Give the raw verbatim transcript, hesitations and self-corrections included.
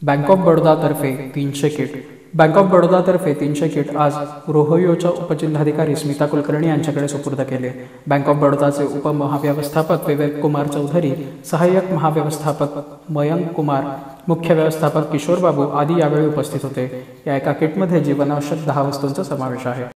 Bank of बडोदातर्फे तीनशे kit bank of बडोदातर्फे तीनशे kit आज रोहयोच्या उपजिल्हाधिकारी स्मिता कुलकर्णी यांच्याकडे सुपूर्द केले। बँक ऑफ बडोदाचे उपमहाव्यवस्थापक विवेक कुमार चौधरी, सहाय्यक महाव्यवस्थापक मयंक कुमार, मुख्य व्यवस्थापक किशोर बाबू आदी यावेळी उपस्थित होते। या एका किटमध्ये जीवनावश्यक दहा वस्तूंचा समावेश आहे।